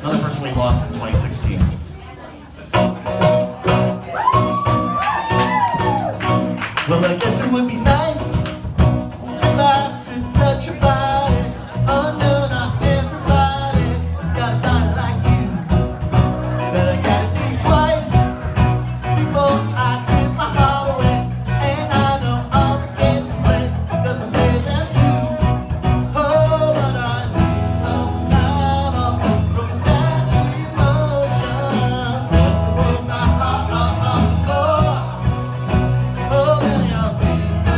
Another person we lost in 2016. Well, I guess it would be nice if I could touch your body. Oh no, not everybody has got a body like you. But I gotta think twice before I give my heart away. And I know all the games you play, 'cause I play them too. Oh, but I need some time off from that emotion. Put my heart on the floor. Oh, baby, I'll be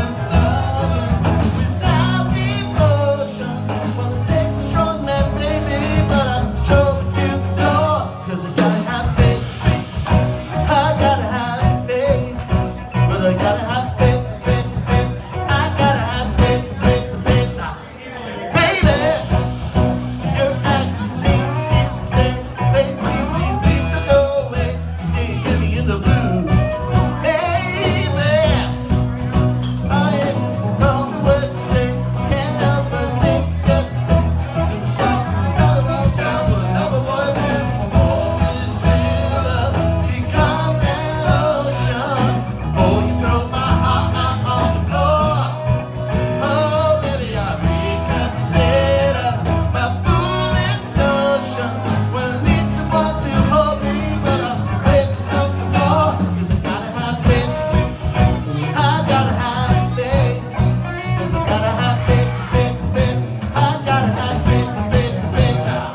without devotion. Well, it takes a strong man, baby, but I'm choking you the door. 'Cause I gotta have faith. I gotta have faith. But I gotta have faith, faith, faith. I gotta have faith, faith, faith. Baby, you're asking me if to say, faith, please, please, please don't go away. You see, you get me in the blues. Baby, I ain't know the words to say. Can't help but think that you can down to another boy. All this river becomes an ocean before you throw my heart out on the floor. Oh, baby, I reconsider my foolish notion when I need someone to hold me, but I'm waiting for something more. 'Cause I gotta have faith. I gotta have faith. 'Cause I gotta have faith, faith, faith. I gotta have faith, faith, faith.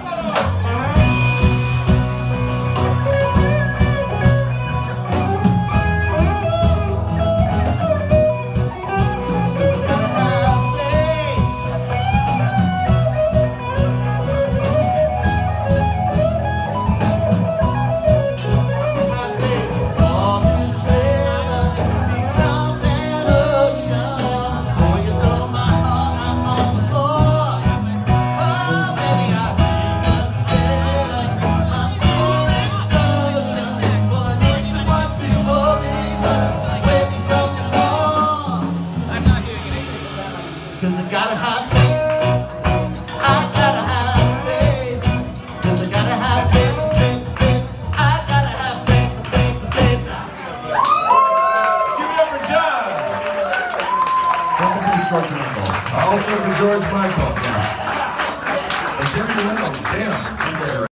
Cause I gotta have faith. I gotta have faith. Cause I gotta have faith, faith, faith. I gotta have faith, faith, faith. Give it up for John. That's a pretty structured call. Also for George Michael.